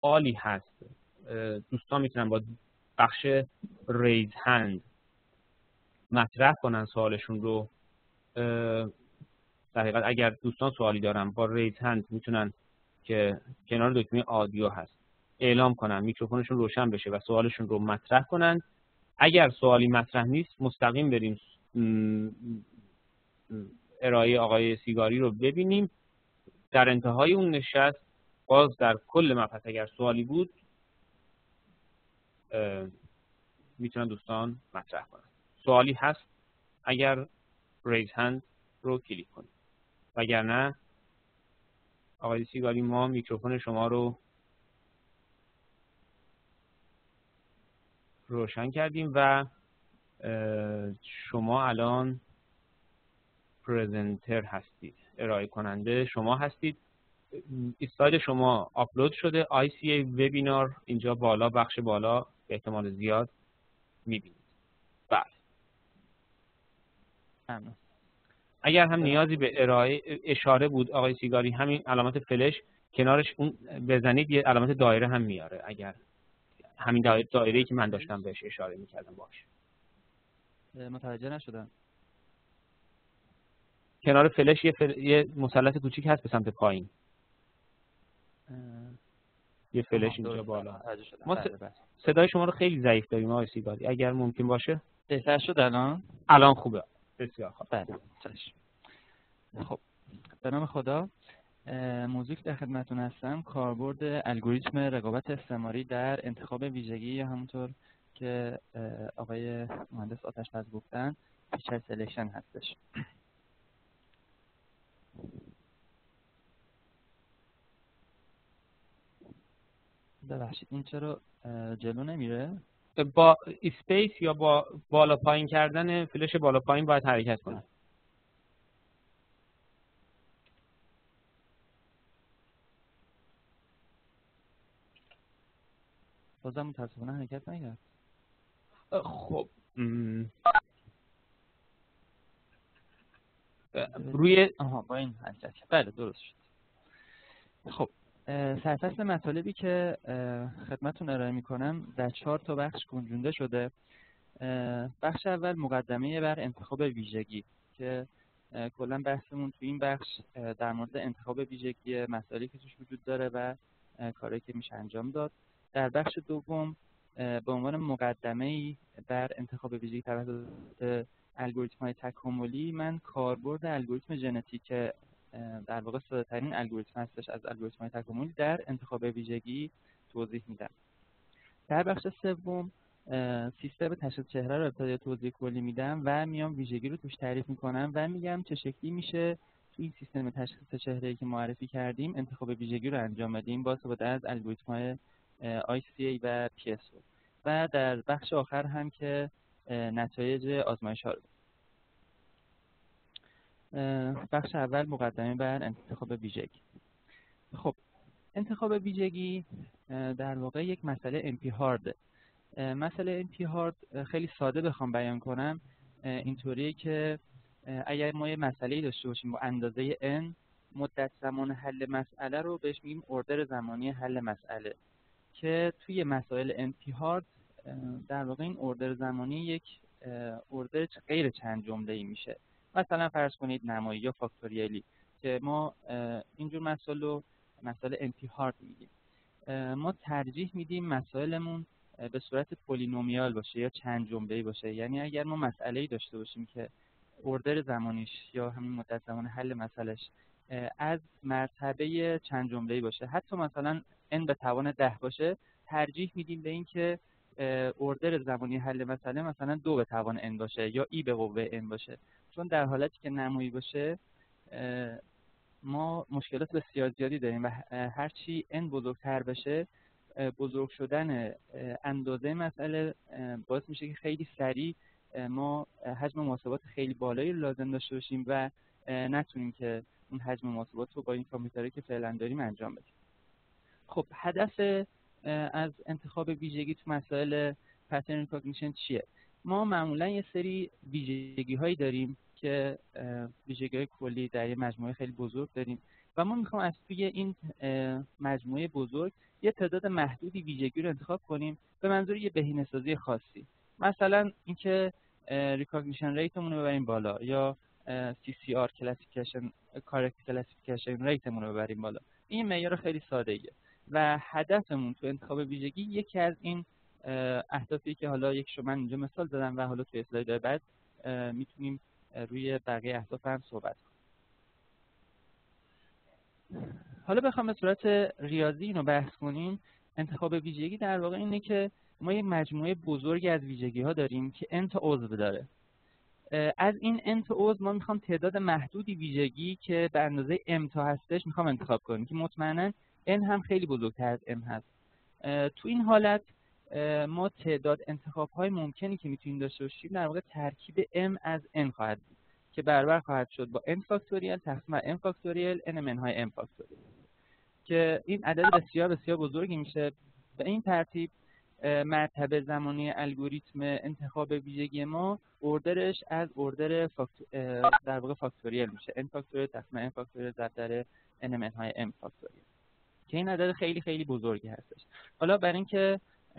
سوالی هست، دوستان میتونن با بخش ریز هند مطرح کنن سوالشون رو. در حقیقت اگر دوستان سوالی دارن با ریز هند میتونن که کنار دکمه آدیو هست اعلام کنن، میکروفونشون روشن بشه و سوالشون رو مطرح کنن. اگر سوالی مطرح نیست مستقیم بریم ارائه آقای سیگاری رو ببینیم. در انتهای اون نشست باز در کل مبحث اگر سوالی بود میتونن دوستان مطرح کنن. سوالی هست اگر ریز هند رو کلیک کنید، وگرنه آقای سیگاری ما میکروفون شما رو روشن کردیم و شما الان پرزنتر هستید، ارائه کننده شما هستید. اسلاید شما آپلود شده، ICA وبینار اینجا بالا، بخش بالا به احتمال زیاد میبینید. بله. ممنون. اگر هم نیازی به ارائه اشاره بود آقای سیگاری، همین علامت فلش کنارش اون بزنید یه علامت دایره هم میاره، اگر همین دایره‌ای که من داشتم بهش اشاره میکردم باشه. متوجه نشدم. کنار فلش یه مثلث کوچیک هست به سمت پایین. یه فلش اینجا بالا. ما صدای شما رو خیلی ضعیف داریم آقای سیگاری، اگر ممکن باشه. بهتر شد الان؟ الان خوبه. بسیار خوب. بله. خب به نام خدا، موضوعی که در خدمتتون هستم کاربرد الگوریتم رقابت استعماری در انتخاب ویژگی یا همونطور که آقای مهندس آتش‌پز گفتن فیچر سلکشن هستش. ببخشید این چرا جلو نمیره؟ با اسپیس یا با بالا پایین کردن فلش بالا پایین باید حرکت کنه. بازم متاسفانه حرکت نکرد. خب روی با این حرکت. بله درست شد. خب سرفصل مطالبی که خدمتتون ارائه میکنم در 4 تا بخش گنجونده شده. بخش اول مقدمه بر انتخاب ویژگی که کلا بحثمون تو این بخش در مورد انتخاب ویژگی، مسائلی که توش وجود داره و کاری که میشه انجام داد. در بخش دوم به عنوان مقدمه‌ای بر انتخاب ویژگی توسط الگوریتم‌های تکاملی من کاربرد الگوریتم ژنتیک که در واقع ساده‌ترین الگوریتم هستش از الگوریتم‌های تکاملی در انتخاب ویژگی توضیح میدم. در بخش سوم سیستم تشخیص چهره رو ابتدا توضیح کلی میدم و میام ویژگی رو توش تعریف میکنم و میگم چه شکلی میشه تو این سیستم تشخیص چهره‌ای که معرفی کردیم انتخاب ویژگی رو انجام بدیم با استفاده از الگوریتم‌های ICA و PSO. و در بخش آخر هم که نتایج آزمایش‌ها رو. بخش اول مقدمه بر انتخاب ویژگی. خب انتخاب ویژگی در واقع یک مسئله NP هارد. مسئله NP هارد خیلی ساده بخوام بیان کنم اینطوریه که اگر ما یه مسئله‌ای داشته باشیم با اندازه n، مدت زمان حل مسئله رو بهش میگیم اردر زمانی حل مسئله، که توی مسائل NP هارد در واقع این اردر زمانی یک اردر غیر چند جمله‌ای میشه. مثلا فرض کنید نمایی یا فاکتوریالی که ما اینجور مسائل NP هارد میگیم. ما ترجیح میدیم مسائلمون به صورت پولینومیال باشه یا چند جمله‌ای باشه. یعنی اگر ما مسئله‌ای داشته باشیم که اردر زمانیش یا همین مدت زمان حل مسئلهش از مرتبه چند جمله‌ای باشه، حتی مثلا n به توان 10 باشه، ترجیح میدیم به این که اردر زمانی حل مسئله مثلا 2 به توان n باشه یا e به قوه n باشه. چون در حالتی که نمایی باشه ما مشکلات بسیار زیادی داریم و هرچی n بزرگتر بشه بزرگ شدن اندازه مسئله باعث میشه که خیلی سریع ما حجم محاسبات خیلی بالایی رو لازم داشته باشیم و نتونیم که اون حجم محاسبات رو با این کامپیوتری که فعلا داریم انجام بدیم. خب هدف از انتخاب ویژگی تو مسائل پترن ریکگنیشن چیه؟ ما معمولا یه سری ویژگی هایی داریم که ویژگی های کلی در یه مجموعه خیلی بزرگ داریم و ما میخوام از توی این مجموعه بزرگ یه تعداد محدودی ویژگی رو انتخاب کنیم به منظور یه بهینه‌سازی خاصی. مثلا اینکه ریکگنیشن ریتمون رو ببریم بالا، یا CCR کلاسیفیکیشن کارکت کلاسیفیکیشن ریتمون رو ببریم بالا. این معیار خیلی ساده‌ایه و هدفمون تو انتخاب ویژگی یکی از این اهدافی که حالا یکیشو من اینجا مثال زدم و حالا توی اسلاید بعد میتونیم روی بقیه اهداف هم صحبت کنیم. حالا بخوام به صورت ریاضی اینو بحث کنیم، انتخاب ویژگی در واقع اینه که ما یک مجموعه بزرگی از ویژگی ها داریم که n تا عضو داره. از این n تا عضو ما میخوام تعداد محدودی ویژگی که به اندازه m تا هستش میخوام انتخاب کنیم که مطمئنا n هم خیلی بزرگتر از m هست. تو این حالت ما تعداد انتخاب های ممکنی که میتونیم داشته باشیم در واقع ترکیب m از n خواهد بود که برابر خواهد شد با n فاکتوریال تقسیم بر m فاکتوریال n من های m فاکتوریال، که این عدد بسیار بسیار بزرگی میشه. به این ترتیب مرتبه زمانی الگوریتم انتخاب ویژگی ما اوردرش از اوردر در واقع فاکتوریال میشه، n فاکتوریال تقسیم m فاکتوریال ضرب در n من های m فاکتوریال، که این عدد خیلی خیلی بزرگی هستش. حالا برای اینکه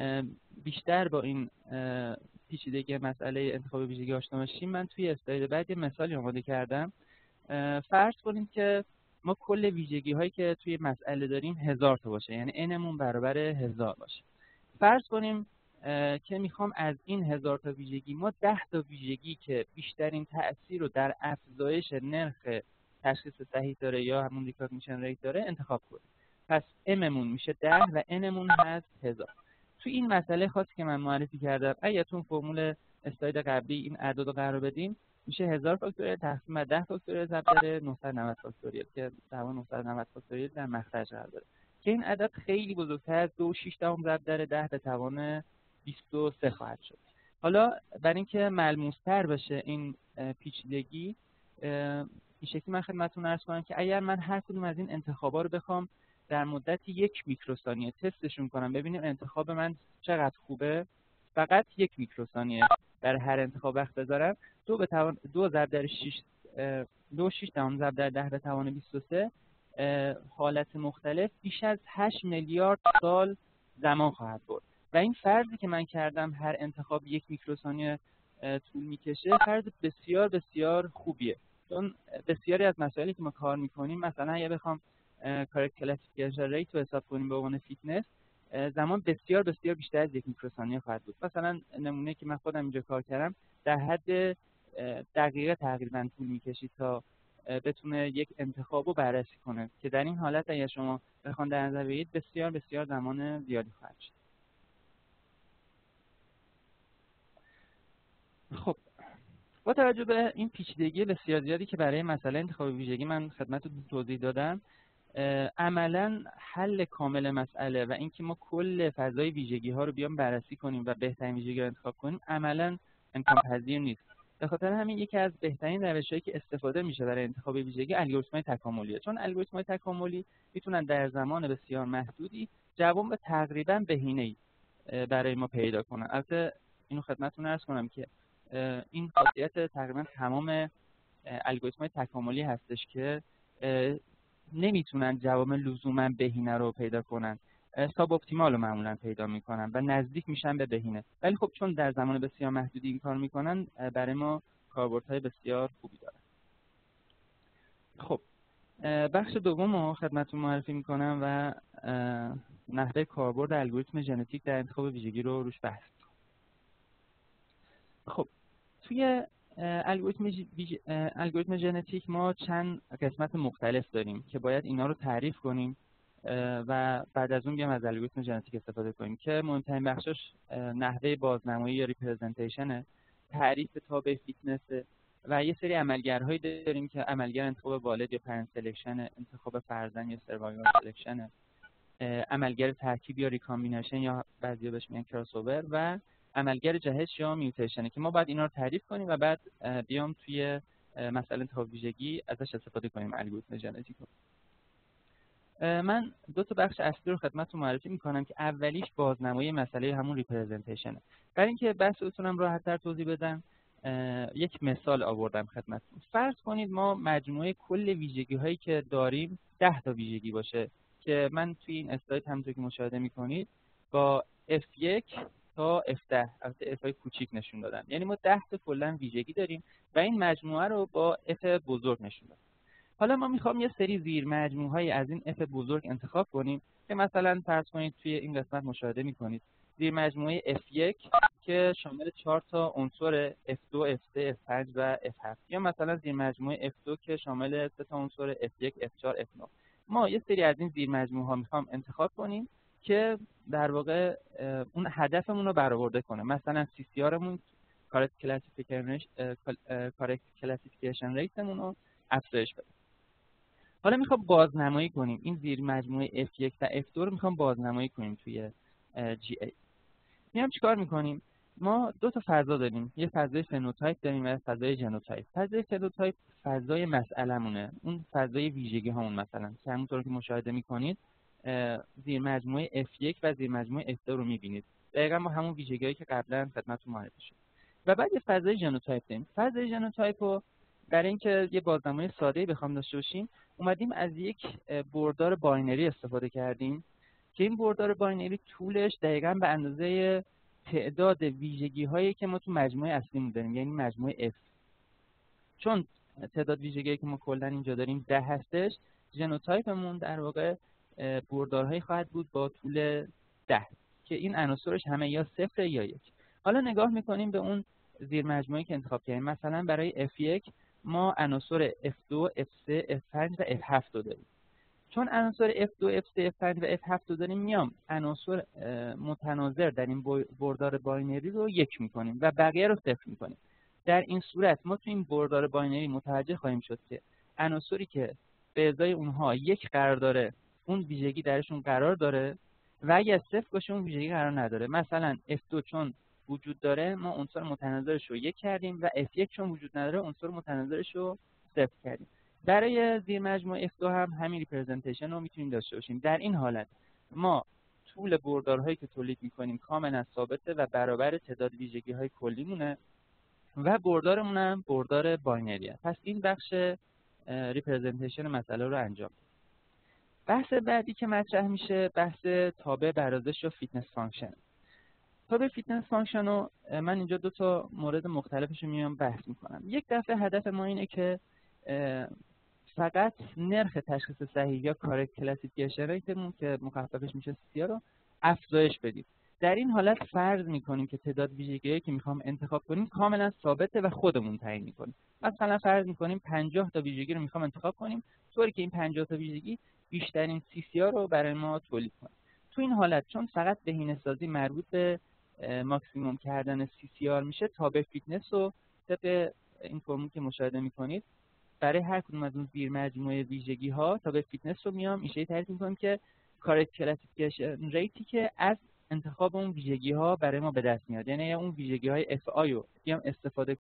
بیشتر با این پیچیدگی مسئله انتخاب ویژگی آشنا بشیم، من توی اسلاید بعد یه مثالی آماده کردم. فرض کنیم که ما کل ویژگی هایی که توی مسئله داریم 1000 تا باشه، یعنی n مون برابر 1000 باشه. فرض کنیم که میخوام از این 1000 تا ویژگی ما 10 تا ویژگی که بیشترین تأثیر رو در افزایش نرخ تشخیص صحیح داره یا همون ریکگنیشن ریت داره انتخاب کنیم. پس m مون میشه 10 و n مون هست 1000. تو این مسئله خاصی که من معرفی کردم، اگه تو فرمول اسلاید قبلی این اعداد رو قرار بدیم، میشه 1000 فاکتوریال تقسیم بر 10 فاکتوریال ضرب در 990 فاکتوریال که در واقع 990 فاکتوریال در مخرج قرار داره، که این عدد خیلی بزرگتر از 2.6 ضرب در 10 به توان 23 خواهد شد. حالا برای اینکه ملموس‌تر بشه این پیچیدگی، این شکلی من خدمتتون عرض کنم که اگر من هر کدوم از این انتخابا رو بخوام در مدت 1 میکروثانیه تستشون کنم ببینیم انتخاب من چقدر خوبه، فقط 1 میکروثانیه در هر انتخاب وقت بذارم، 2 ضرب در 6 2.6 ضرب در 10 به توان 23 حالت مختلف بیش از 8 میلیارد سال زمان خواهد برد. و این فرضی که من کردم هر انتخاب 1 میکروثانیه طول میکشه فرض بسیار بسیار خوبیه، چون بسیاری از مسائلی که ما کار میکنیم، مثلا اگه بخوام کارکت کلاسیفیکیشن ریت رو حساب کنیم به عنوان فیتنس، زمان بسیار بسیار بیشتر از 1 میکروثانیه خواهد بود. مثلا نمونه که من خودم اینجا کار کردم در حد دقیقه تقریبا طول میکشید تا بتونه یک انتخاب رو بررسی کنه، که در این حالت اگه شما بخوان در نظر بگیرید بسیار بسیار زمان زیادی خواهد شد. خب با توجه به این پیچیدگی بسیار زیادی که برای مسئله انتخاب ویژگی من خدمتتون توضیح دادم، عملا حل کامل مسئله و اینکه ما کل فضای ویژگی ها رو بیام بررسی کنیم و بهترین ویژگی رو انتخاب کنیم عملا امکان پذیر نیست. به خاطر همین یکی از بهترین روش‌هایی که استفاده میشه برای انتخاب ویژگی الگوریتم‌های تکاملیه، چون الگوریتم‌های تکاملی میتونن در زمان بسیار محدودی جواب تقریبا بهینه‌ای برای ما پیدا کنن. البته اینو خدمتتون عرض کنم که این خاصیت تقریبا تمام الگوریتم‌های تکاملی هستش که نمیتونن جواب لزوما بهینه رو پیدا کنن، ساب اپتیمال رو معمولا پیدا میکنن و نزدیک میشن به بهینه، ولی خب چون در زمان بسیار محدودی این کار میکنن برای ما کاربردهای بسیار خوبی دارن. خب بخش دوم رو خدمتتون معرفی میکنم و نحوه کاربرد الگوریتم ژنتیک در انتخاب ویژگی رو روش بحث. خب توی الگوریتم ژنتیک ما چند قسمت مختلف داریم که باید اینا رو تعریف کنیم و بعد از اون بیام از الگوریتم ژنتیک استفاده کنیم، که مهمترین بخشش نحوه بازنمایی یا ریپرزنتیشن، تعریف تابع فیتنس و یه سری عملگرهایی داریم که عملگر انتخاب والد یا پرنت سلکشن، انتخاب فرزند یا سروایوال سلکشن، عملگر ترکیب یا ریکامبینیشن یا بعضیا بهش میگن کراسوور، و عملگر جهش یا میوتیشنه که ما باید اینا رو تعریف کنیم و بعد بیام توی مسئله انتخاب ویژگی ازش استفاده کنیم الگوریتم ژنتیک رو. من دو تا بخش اصلی رو خدمتتون معرفی میکنم که اولیش بازنمایی مسئله همون ریپرزنتیشنه. برای اینکه بحثتونم راحت‌تر توضیح بدم یک مثال آوردم خدمتتون. فرض کنید ما مجموعه کل ویژگی هایی که داریم 10 تا ویژگی باشه که من توی این اسلاید همونطور که مشاهده میکنید با F1 تا F10 البته F های کوچیک نشون دادم. یعنی ما 10 تا کلا ویژگی داریم و این مجموعه رو با F بزرگ نشون دادم. حالا ما میخوام یه سری زیر مجموعه های از این F بزرگ انتخاب کنیم که مثلا فرض کنید توی این قسمت مشاهده میکنید زیر مجموعه F1 که شامل 4 تا عنصر F2, F3, F5 و F7 یا مثلا زیر مجموعه F2 که شامل 3 تا عنصر F1, F4, F9. ما یه سری از این زیر مجموعه ها میخوام انتخاب کنیم که در واقع اون هدفمون رو برآورده کنه. مثلا CCRمون Correct Classification Rateمون رو افزایش بده. حالا میخوام بازنمایی کنیم این زیر مجموعه F1 و F2 رو میخوام بازنمایی کنیم توی GA. میام چیکار میکنیم؟ ما دو تا فضا داریم، یه فضای فنوتایپ داریم و فضای ژنوتایپ. فضای فنوتایپ فضای مسئله‌مونه، اون فضای ویژگی هامون مثلا که همونطور که مشاهده میکنید زیر مجموعه F1 و زیر مجموعه F2 رو میبینید. دقیقاً با همون ویژگی‌هایی که قبلا خدمتتون معرفی شد. و بعد یه فضای ژنوتایپ داریم. فضای ژنوتایپ رو برای اینکه یه بازنمایی ساده‌ای بخوام داشته باشیم، اومدیم از یک بردار باینری استفاده کردیم که این بردار باینری طولش دقیقاً به اندازه تعداد ویژگی‌هایی که ما تو مجموعه اصلیمون داریم، یعنی مجموعه F. چون تعداد ویژگی‌هایی که ما کلاً اینجا داریم 10 هستش، ژنوتایپمون در واقع بردارهایی خواهد بود با طول 10 که این عناصرش همه یا 0 یا 1. حالا نگاه می‌کنیم به اون زیر مجموعه‌ای که انتخاب کردیم. مثلا برای F1 ما عناصر F2, F3, F5 و F7 رو داریم. چون عناصر F2, F3, F5 و F7 رو داریم، میام عناصر متناظر در این بردار باینری رو 1 میکنیم و بقیه رو 0 میکنیم. در این صورت ما تو این بردار باینری متوجه خواهیم شد که عناصری که به ازای اونها 1 قرار داره اون ویژگی درشون قرار داره و اگه 0 باشه اون ویژگی قرار نداره. مثلا F2 چون وجود داره ما عنصر متناظرش رو 1 کردیم و F1 چون وجود نداره عنصر متناظرش رو 0 کردیم. برای زیر مجموعه F2 هم همین ریپرزنتیشن رو میتونیم داشته باشیم. در این حالت ما طول بردارهایی که تولید میکنیم کاملا ثابته و برابر تعداد ویژگی های کلی مونه و بردارمون هم بردار باینریه. پس این بخش ریپرزنتیشن مسئله رو انجام. بحث بعدی که مطرح میشه بحث تابع برازش و فیتنس فانکشن. تابع فیتنس فانکشن رو من اینجا 2 تا مورد مختلفش رو میام بحث میکنم. یک دفعه هدف ما اینه که فقط نرخ تشخیص صحیح یا کارکت کلاسیفیکیشن ریتمون که مخففش میشه CCR رو افزایش بدیم. در این حالت فرض میکنیم که تعداد ویژگی‌هایی که میخوام انتخاب کنیم کاملا ثابته و خودمون تعیین میکنیم. مثلا فرض میکنیم 50 تا ویژگی رو میخوام انتخاب کنیم طوری که این 50 تا ویژگی بیشترین CCR رو برای ما تولید کنه. تو این حالت چون فقط بهینه‌سازی مربوط به ماکسیموم کردن CCR میشه، تابع فیتنس رو طبق این فرمولی که مشاهده میکنید برای هر کدوم از اون زیر مجموعه ویژگی ها تابع فیتنس رو میام این شکلی تعریف می‌کنم که کارکت کلاسیفیکیشن ریتی که از انتخاب اون ویژگی ها برای ما به دست میاد، یعنی اون ویژگی های اف آی رو بیام استفاده